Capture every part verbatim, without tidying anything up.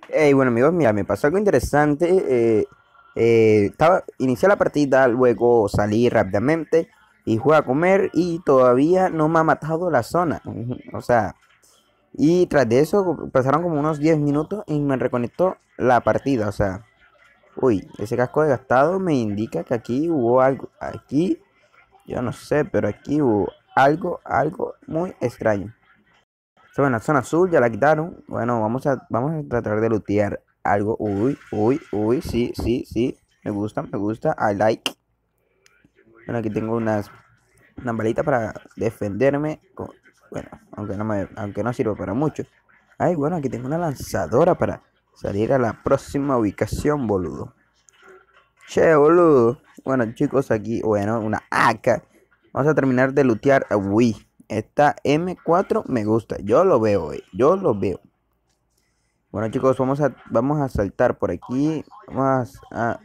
Hey, bueno amigos, mira, me pasó algo interesante. eh, eh, estaba, inicié la partida, luego salí rápidamente y fui a comer y todavía no me ha matado la zona. Ujú. O sea, y tras de eso pasaron como unos diez minutos y me reconectó la partida. O sea, uy, ese casco desgastado me indica que aquí hubo algo. Aquí, yo no sé, pero aquí hubo algo, algo muy extraño. Bueno, la zona azul ya la quitaron. Bueno, vamos a, vamos a tratar de lootear algo. Uy, uy, uy, sí, sí, sí. Me gusta, me gusta. I like. Bueno, aquí tengo unas, unas balitas para defenderme. con- bueno, aunque no me, aunque no sirva para mucho. Ay, bueno, aquí tengo una lanzadora para salir a la próxima ubicación, boludo. Che, boludo. Bueno, chicos, aquí, bueno, una A K. Vamos a terminar de lootear. Uy, esta M cuatro me gusta. Yo lo veo, eh, yo lo veo. Bueno chicos, vamos a, vamos a saltar por aquí. Vamos a,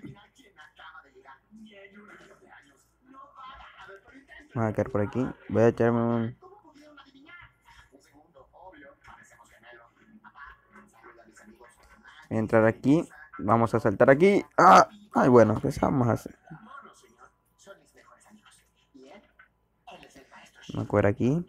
vamos a caer por aquí. Voy a echarme un... Voy a entrar aquí. Vamos a saltar aquí. ¡Ah! Ay, bueno, pues vamos a hacer. Vamos a coger aquí.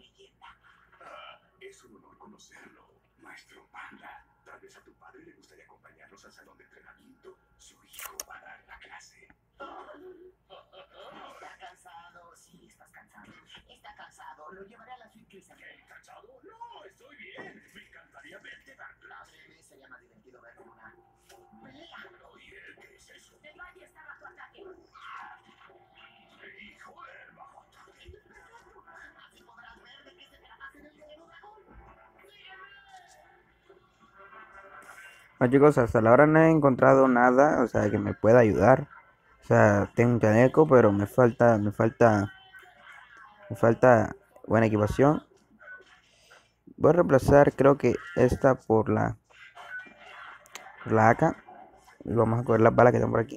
Bueno chicos, hasta la hora no he encontrado nada, o sea, que me pueda ayudar. O sea, tengo un chaleco, pero me falta, me falta, me falta buena equipación. Voy a reemplazar, creo que esta por la, por la A K. Y vamos a coger las balas que están por aquí.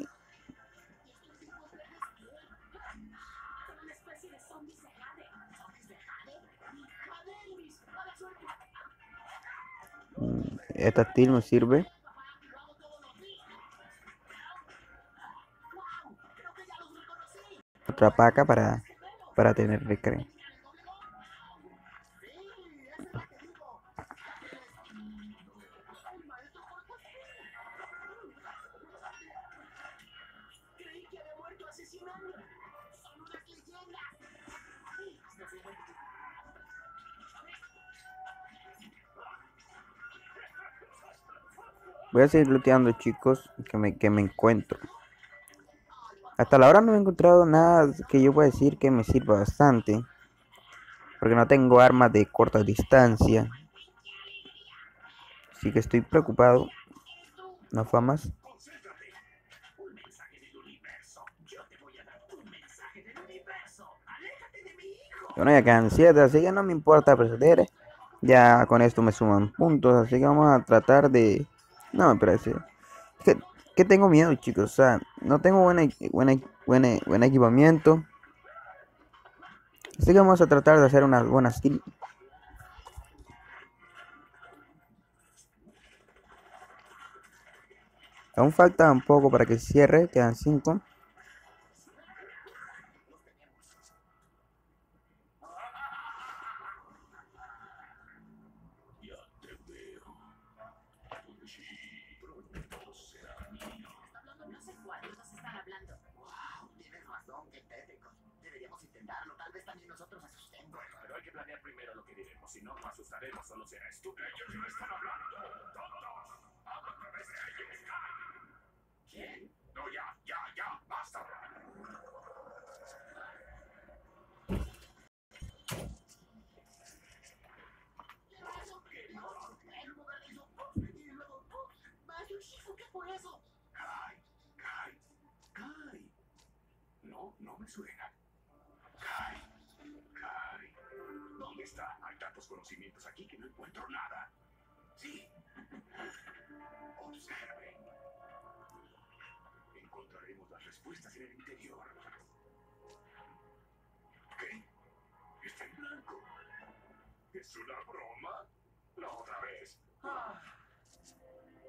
Mm, Esta steel me sirve. Otra paca para, para tener recreo. Voy a seguir looteando, chicos, que me, que me encuentro. Hasta la hora no he encontrado nada que yo pueda decir que me sirva bastante. Porque no tengo armas de corta distancia. Así que estoy preocupado. No fue más. Bueno, ya quedan siete, así que no me importa perder. Ya con esto me suman puntos, así que vamos a tratar de... No me parece. Es que, que tengo miedo, chicos. O sea, no tengo buena, buena, buena, buen equipamiento. Así que vamos a tratar de hacer unas buenas kills. Aún falta un poco para que cierre, quedan cinco.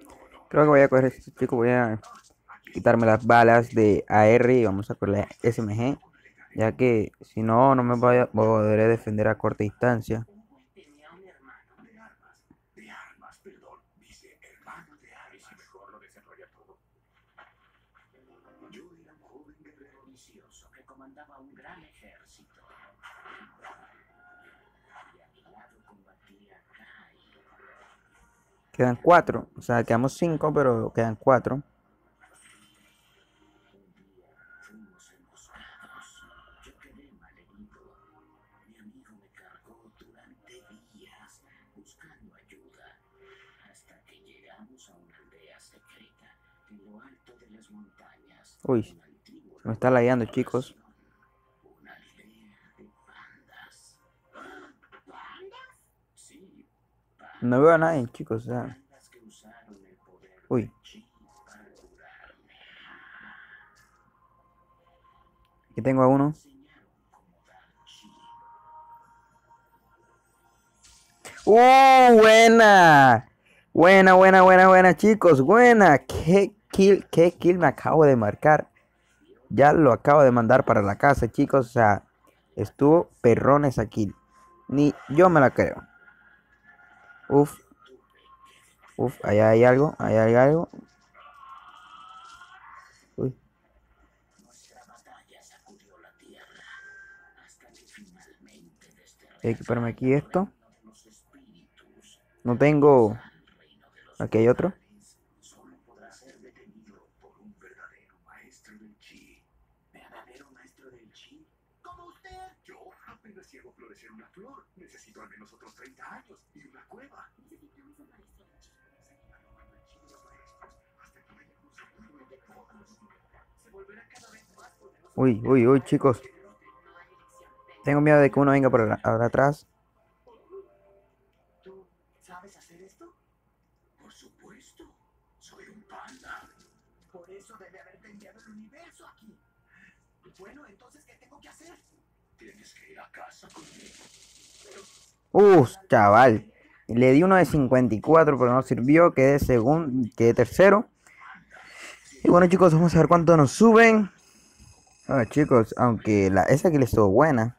Creo que voy a coger este chico, voy a quitarme las balas de A R y vamos a por la S M G, ya que si no, no me voy a podré defender a corta distancia. Quedan cuatro, o sea, quedamos cinco, pero quedan cuatro. Uy, se me está lagueando, chicos. No veo a nadie, chicos, o sea. Uy. Aquí tengo a uno. ¡Uh! Buena. Buena, buena, buena, buena, chicos. Buena. ¿Qué kill, qué kill me acabo de marcar? Ya lo acabo de mandar para la casa, chicos. O sea, estuvo perrón esa kill. Ni yo me la creo. Uf. Uf, allá hay algo. Allá hay algo. Uy. Voy a equiparme aquí esto. No tengo. Aquí hay otro. Necesito al menos otros treinta años y una cueva. Uy, uy, uy, chicos. Tengo miedo de que uno venga por ahora atrás. ¿Tú sabes hacer esto? Por supuesto. Soy un panda. Por eso debe haberte enviado el universo aquí. Bueno, entonces, ¿qué tengo que hacer? Tienes que ir a casa conmigo. Uf, chaval. Le di uno de cincuenta y cuatro, pero no sirvió. Quedé segundo, quedé tercero. Y bueno, chicos, vamos a ver cuánto nos suben. Bueno, chicos, aunque la, esa que les estuvo buena.